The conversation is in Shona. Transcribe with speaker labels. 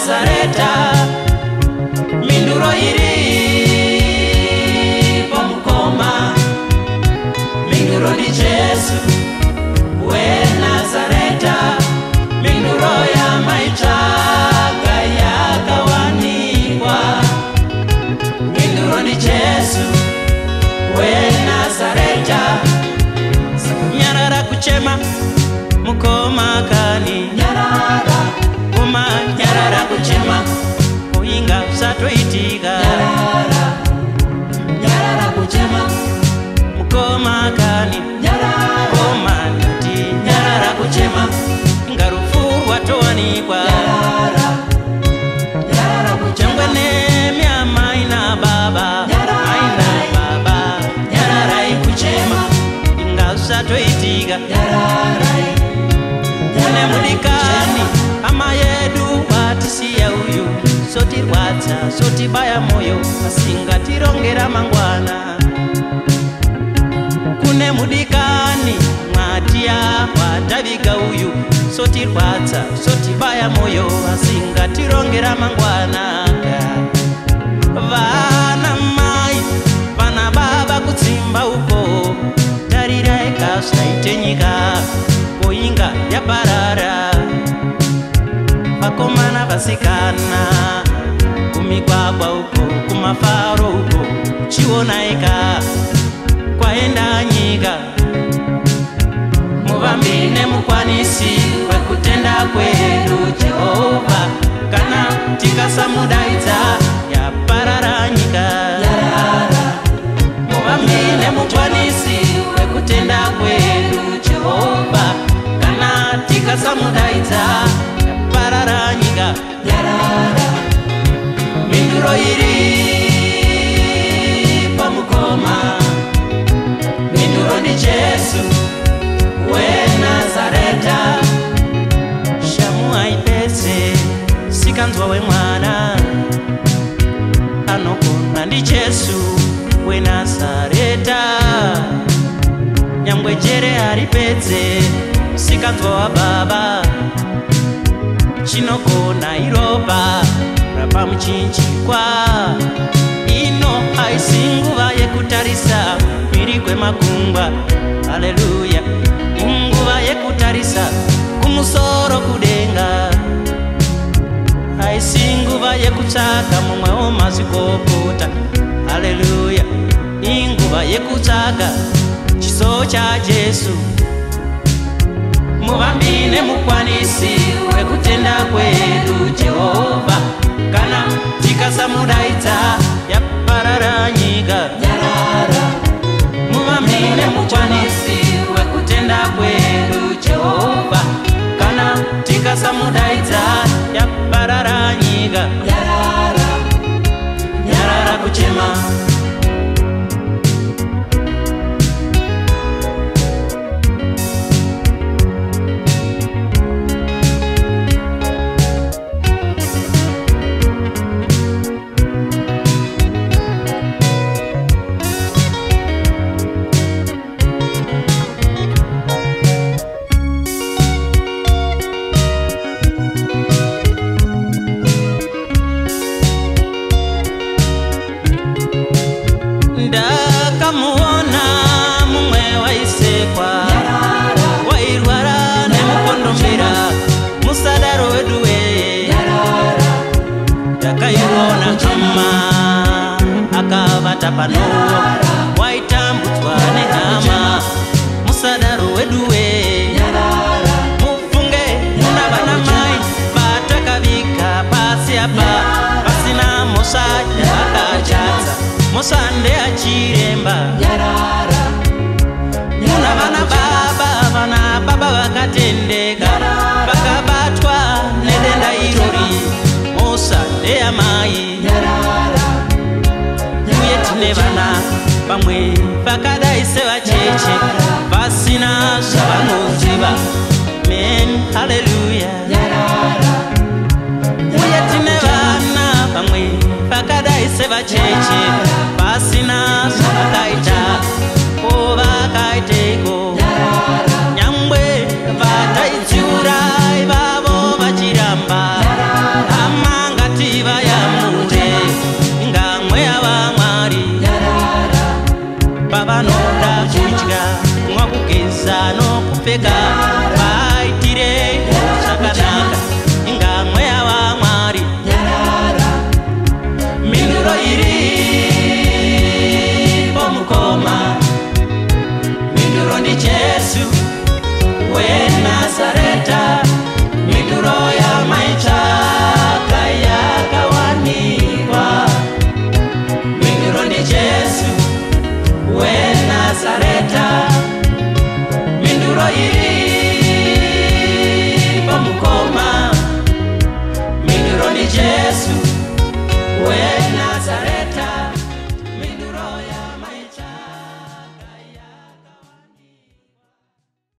Speaker 1: Nazareta, Minduro iripo mukoma, Minduro ni Jesu, we Nazareta, Minduro ya maitaka yagawanikwa, Minduro ni Jesu, we Nazareta, nyarara kuchema mukoma kani, nyarara kuma nyarara kuchema kuinga usatoitika, nyarara kuchema mukoma kani, nyarara koma nati nyarara kuchema ngarufu watoanikwa, nyarara kuchema nemya maina baba, maina baba nyarara ikuchema inga usatoitika, Mune mudikani ama yedu watisiya uyu, soti rwadza soti baya moyo asinga tirongera mangwana. Kune mudikani mwatiya wataviga uyu, soti rwadza soti baya moyo asinga tirongera mangwana. Vana mai vana baba kutsimba uko, tarira ikasaite nyika koinga yaparara, vakomana vasikana kumigwagwa uko kumafaro uko chionaika kwaenda nyika. Muvambine mukwanisi wekutenda kwedu Jehova, kana tikasamudaidza yaparara nyika. Muvambine mukwanisi wekutenda kwedu Jehova, kana tikasamudaidza yaparara nyika. Minduro iripo mukoma, Minduro ni Jesu, we Nazareta, shamu aipese sikanzwa we mwana, anokona ndi Jesu we Nazareta, nyambwe jere aripedze sikanzwa wa baba, chinokona iropa rapa muchinjikwa, ino aisinguva yekutarisa miri kwemakungwa. Haleluya, inguva yekutarisa kumusoro kudenga, aisinguva yekutsaka mumwe womazvikokota. Haleluya, inguva yekutsaka chiso cha Jesu. Muvambine mukwanisi wekutenda kwedu Jehova, kana tikasamudaidza yaparara nyika. Muvambine mukwanisi wekutenda kwedu Jehova, kana tikasamudaidza yaparara nyika. Nyarara kuchema ndakamuona mumwe waisekwa, wairwara nemukondombera musadaro wedu we, ndakaiona chama akavata pano, waitambudzwa nehama musadaro wedu we. Mufunge muna vana mai vatakavika pasi apa pasina mosa yakachadza, mosande achiremba. Muna vana baba vakatendeka vakabatwa nedenda irori, mosande amai. Uye tine vana vamwe vakadai sevacheche vasina zvavanoziva. Men, haleluya. Uye tine vana vamwe vakadai sevacheche vasina zvavakaita, ko vakaiteko nyangwe vataidziura ivavo vachiramba. Ama bayamure ngamwe abamwari babanoda kujya nko kugeza no kupeka